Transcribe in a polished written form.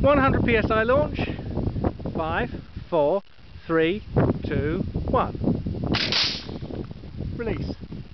100 psi launch. 5, 4, 3, 2, 1. Release.